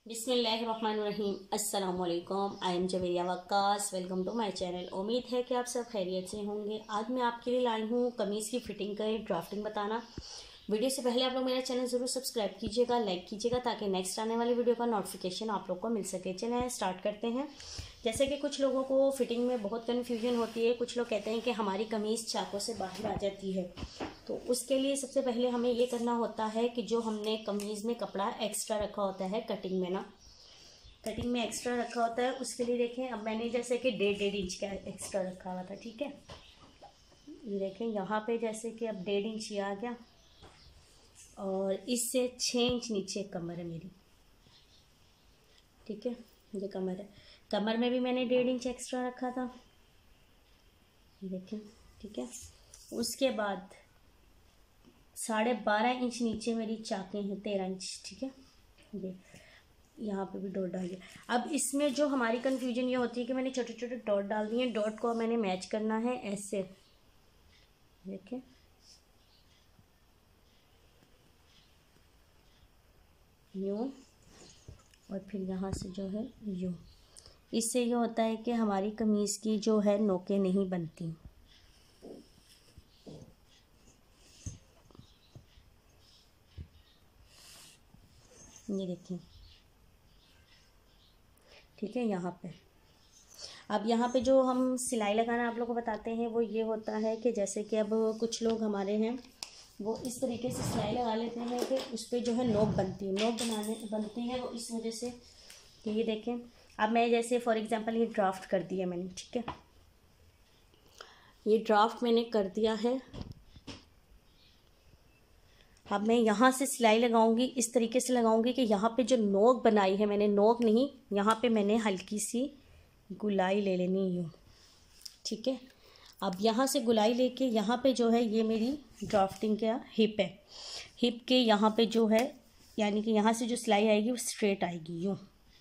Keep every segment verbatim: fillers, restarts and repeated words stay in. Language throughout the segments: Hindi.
बिस्मिल्लाहिर्रहमानिर्रहीम। अस्सलाम वालेकुम। I am Javeria Waqas. Welcome to my channel. उम्मीद है कि आप सब खैरियत से होंगे। आज मैं आपके लिए लाई हूँ कमीज़ की फिटिंग का ड्राफ्टिंग बताना। वीडियो से पहले आप लोग मेरा चैनल ज़रूर सब्सक्राइब कीजिएगा, लाइक कीजिएगा, ताकि नेक्स्ट आने वाली वीडियो का नोटिफिकेशन आप लोग को मिल सके। चलिए स्टार्ट करते हैं। जैसे कि कुछ लोगों को फिटिंग में बहुत कन्फ्यूजन होती है। कुछ लोग कहते हैं कि हमारी कमीज़ चाकों से बाहर आ जाती है, तो उसके लिए सबसे पहले हमें ये करना होता है कि जो हमने कमीज़ में कपड़ा एक्स्ट्रा रखा होता है कटिंग में ना कटिंग में एक्स्ट्रा रखा होता है, उसके लिए देखें अब मैंने जैसे कि डेढ़ डेढ़ इंच का एक्स्ट्रा रखा हुआ था। ठीक है, ये देखें यहाँ पे जैसे कि अब डेढ़ इंच ये आ गया और इससे छः इंच नीचे कमर है मेरी। ठीक है, ये कमर है। कमर में भी मैंने डेढ़ इंच एक्स्ट्रा रखा था, देखें। ठीक है, उसके बाद साढ़े बारह इंच नीचे मेरी चाकें हैं, तेरह इंच। ठीक है, ये यहाँ पे भी डॉट डाल दिया। अब इसमें जो हमारी कन्फ्यूजन ये होती है कि मैंने छोटे छोटे डॉट डाल दिए। डॉट को मैंने मैच करना है ऐसे, देखें, यूँ, और फिर यहाँ से जो है यूँ। इससे ये होता है कि हमारी कमीज़ की जो है नोकें नहीं बनती। ये देखें, ठीक है। यहाँ पे अब यहाँ पे जो हम सिलाई लगाना आप लोगों को बताते हैं वो ये होता है कि जैसे कि अब कुछ लोग हमारे हैं वो इस तरीके से सिलाई लगा लेते हैं कि उस पर जो है नोक बनती है। नोक बनाने बनती है वो इस वजह से कि ये देखें, अब मैं जैसे फॉर एग्जांपल ये ड्राफ्ट कर दिया मैंने। ठीक है, ये ड्राफ्ट मैंने कर दिया है। अब मैं यहाँ से सिलाई लगाऊंगी, इस तरीके से लगाऊंगी कि यहाँ पे जो नोक बनाई है मैंने, नोक नहीं, यहाँ पे मैंने हल्की सी गुलाई ले लेनी यूँ। ठीक है, अब यहाँ से गुलाई लेके यहाँ पे जो है ये मेरी ड्राफ्टिंग का हिप है। हिप के यहाँ पे जो है यानी कि यहाँ से जो सिलाई आएगी वो स्ट्रेट आएगी यूँ।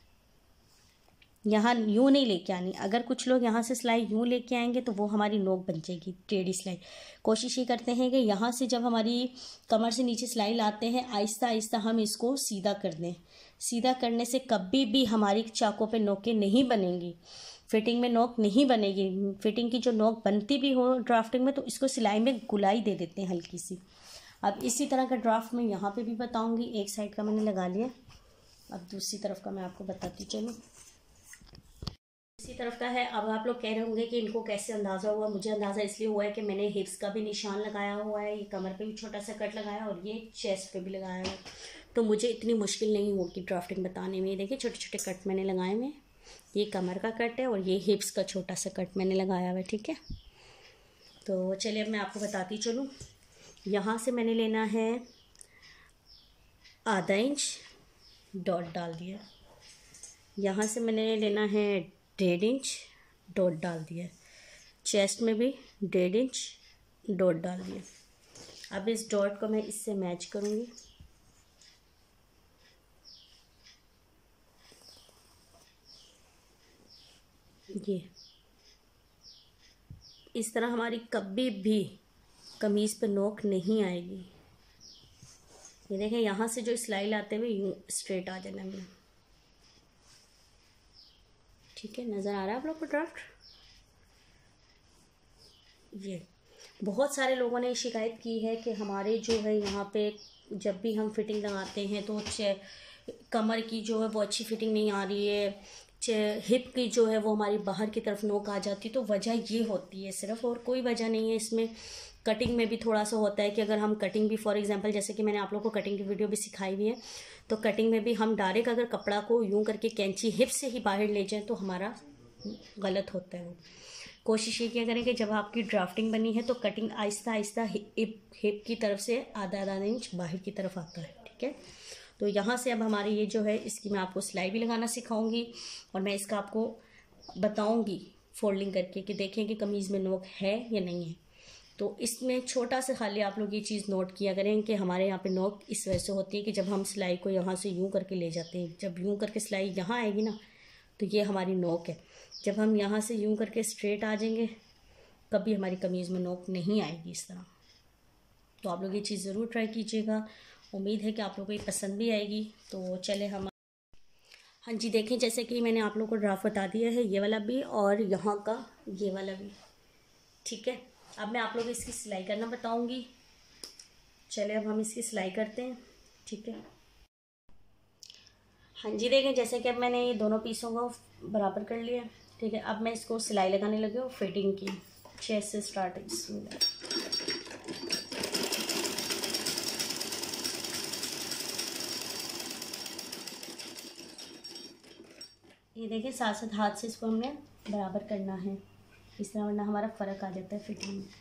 यहाँ यूँ नहीं लेके आनी। अगर कुछ लोग यहाँ से सिलाई यूँ लेके आएंगे तो वो हमारी नोक बन जाएगी, टेढ़ी सिलाई। कोशिश ये करते हैं कि यहाँ से जब हमारी कमर से नीचे सिलाई लाते हैं आहिस्ता आहिस्ता हम इसको सीधा कर दें। सीधा करने से कभी भी हमारी चाकों पे नोकें नहीं बनेंगी, फिटिंग में नोक नहीं बनेगी। फिटिंग की जो नोक बनती भी हो ड्राफ्टिंग में तो इसको सिलाई में गुलाई दे देते हैं हल्की सी। अब इसी तरह का ड्राफ्ट मैं यहाँ पे भी बताऊँगी। एक साइड का मैंने लगा लिया, अब दूसरी तरफ का मैं आपको बताती चलूँ। इसी तरफ का है। अब आप लोग कह रहे होंगे कि इनको कैसे अंदाज़ा हुआ। मुझे अंदाज़ा इसलिए हुआ है कि मैंने हिप्स का भी निशान लगाया हुआ है, ये कमर पे भी छोटा सा कट लगाया और ये चेस्ट पे भी लगाया है, तो मुझे इतनी मुश्किल नहीं होगी ड्राफ्टिंग बताने में। देखिए छोटे छोटे कट मैंने लगाए हुए, ये कमर का कट है और ये हिप्स का छोटा सा कट मैंने लगाया हुआ है। ठीक है, तो चलिए अब मैं आपको बताती चलूँ। यहाँ से मैंने लेना है आधा इंच, डॉट डाल दिया। यहाँ से मैंने लेना है डेढ़ इंच, डॉट डाल दिया। चेस्ट में भी डेढ़ इंच, डॉट डाल दिया। अब इस डॉट को मैं इससे मैच करूँगी। ये इस तरह हमारी कभी भी कमीज़ पे नोक नहीं आएगी। ये देखें, यहाँ से जो सिलाई लाते हुए यूँ स्ट्रेट आ जाना है। ठीक है, नज़र आ रहा है आप लोग को ड्राफ्ट। ये बहुत सारे लोगों ने शिकायत की है कि हमारे जो है यहाँ पे जब भी हम फिटिंग लगाते हैं तो कमर की जो है वो अच्छी फिटिंग नहीं आ रही है, हिप की जो है वो हमारी बाहर की तरफ नोक आ जाती है। तो वजह ये होती है सिर्फ, और कोई वजह नहीं है इसमें। कटिंग में भी थोड़ा सा होता है कि अगर हम कटिंग भी फॉर एग्जांपल जैसे कि मैंने आप लोगों को कटिंग की वीडियो भी सिखाई हुई है, तो कटिंग में भी हम डायरेक्ट अगर कपड़ा को यूं करके कैंची हिप से ही बाहर ले जाएं तो हमारा गलत होता है। वो कोशिश ये किया करें कि जब आपकी ड्राफ्टिंग बनी है तो cutting Aahista Aahista hip hip की तरफ से आधा आधा इंच बाहर की तरफ आता है। ठीक है, तो यहाँ से अब हमारी ये जो है इसकी मैं आपको सिलाई भी लगाना सिखाऊंगी और मैं इसका आपको बताऊंगी फोल्डिंग करके कि देखें कि कमीज़ में नोक है या नहीं है। तो इसमें छोटा सा खाली आप लोग ये चीज़ नोट किया करें कि हमारे यहाँ पे नोक इस वजह से होती है कि जब हम सिलाई को यहाँ से यूँ करके ले जाते हैं, जब यूँ करके सिलाई यहाँ आएगी ना तो ये हमारी नोक है। जब हम यहाँ से यूँ करके स्ट्रेट आ जाएंगे कभी हमारी कमीज़ में नोक नहीं आएगी इस तरह। तो आप लोग ये चीज़ ज़रूर ट्राई कीजिएगा। उम्मीद है कि आप लोगों को ये पसंद भी आएगी। तो चले हम हाँ जी, देखें जैसे कि मैंने आप लोगों को ड्राफ्ट बता दिया है, ये वाला भी और यहाँ का ये वाला भी। ठीक है, अब मैं आप लोगों को इसकी सिलाई करना बताऊँगी। चलिए अब हम इसकी सिलाई करते हैं। ठीक है, हाँ जी, देखें जैसे कि अब मैंने ये दोनों पीसों को बराबर कर लिया। ठीक है, अब मैं इसको सिलाई लगाने लगी हूँ फिटिंग की। चेस्ट से स्टार्ट इसमें ये देखिए साथ साथ हाथ से इसको हमने बराबर करना है इस तरह, वरना हमारा फ़र्क आ जाता है फिटिंग में।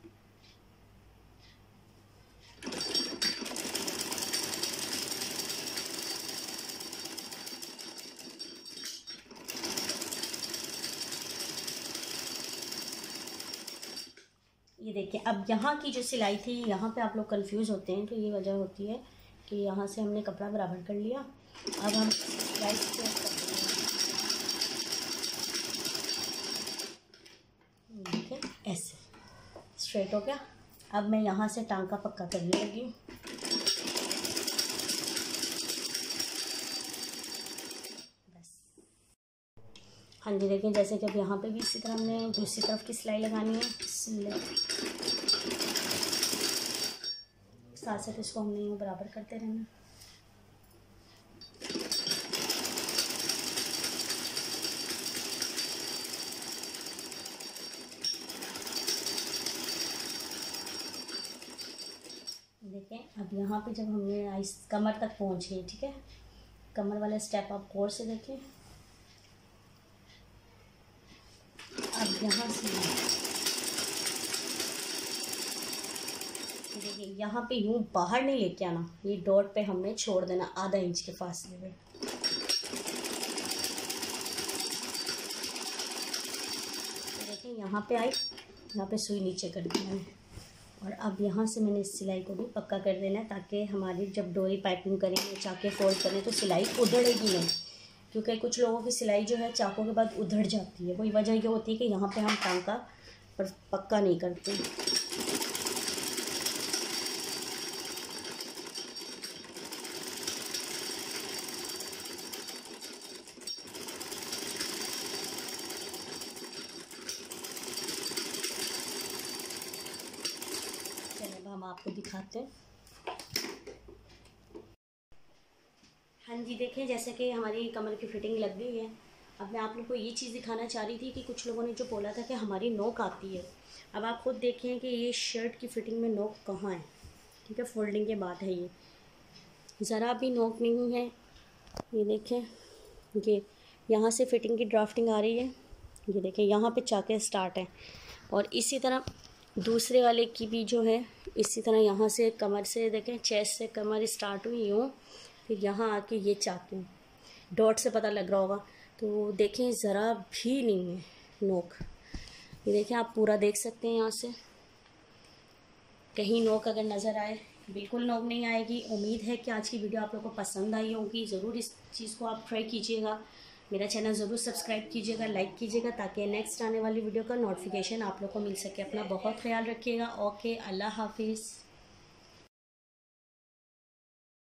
ये देखिए अब यहाँ की जो सिलाई थी, यहाँ पे आप लोग कंफ्यूज होते हैं, तो ये वजह होती है कि यहाँ से हमने कपड़ा बराबर कर लिया। अब हम सिलाई स्ट्रेट कर देंगे। देखिए ऐसे स्ट्रेट हो गया। अब मैं यहाँ से टांका पक्का करने लगी हूँ। बस हाँ जी, देखिए जैसे कि अब यहाँ पे भी इसी तरह हमने दूसरी तरफ की सिलाई लगानी है। साथ साथ इसको हमने यूँ बराबर करते रहना। देखें अब यहाँ पे जब हमने इस कमर तक पहुँच गए, ठीक है, कमर वाला स्टेप आप गौर से देखें। अब यहाँ से देखिए यहाँ पे यूँ बाहर नहीं लेके आना, ये डॉट पे हमने छोड़ देना आधा इंच के फासले में। देखिए यहाँ पे आई, यहाँ पे सुई नीचे कर दी मैंने, और अब यहाँ से मैंने इस सिलाई को भी पक्का कर देना है, ताकि हमारी जब डोरी पाइपिंग करेंगे, चाके फोल्ड करें तो सिलाई उधड़ेगी नहीं, क्योंकि कुछ लोगों की सिलाई जो है चाकों के बाद उधड़ जाती है। वही वजह ये होती है कि यहाँ पे हम टांका पर पक्का नहीं करते। चलिए अब हम आपको दिखाते हैं। हाँ जी, देखें जैसे कि हमारी कमर की फिटिंग लग गई है। अब मैं आप लोग को ये चीज़ दिखाना चाह रही थी कि कुछ लोगों ने जो बोला था कि हमारी नोक आती है। अब आप खुद देखें कि ये शर्ट की फिटिंग में नोक कहाँ है। ठीक है, फोल्डिंग के बाद है, ये ज़रा भी नोक नहीं है। ये देखें, ये यहाँ से फिटिंग की ड्राफ्टिंग आ रही है। ये देखें यहाँ पे चाके स्टार्ट है, और इसी तरह दूसरे वाले की भी जो है इसी तरह यहाँ से कमर से देखें, चेस्ट से कमर स्टार्ट हुई यूँ, फिर यहाँ आके ये चाके डॉट से पता लग रहा होगा। तो देखें ज़रा भी नहीं है नोक। ये देखें आप पूरा देख सकते हैं, यहाँ से कहीं नोक अगर नज़र आए, बिल्कुल नोक नहीं आएगी। उम्मीद है कि आज की वीडियो आप लोगों को पसंद आई होगी। ज़रूर इस चीज़ को आप ट्राई कीजिएगा। मेरा चैनल ज़रूर सब्सक्राइब कीजिएगा, लाइक कीजिएगा, ताकि नेक्स्ट आने वाली वीडियो का नोटिफिकेशन आप लोग को मिल सके। अपना बहुत ख्याल रखिएगा। ओके, अल्लाह हाफिज़।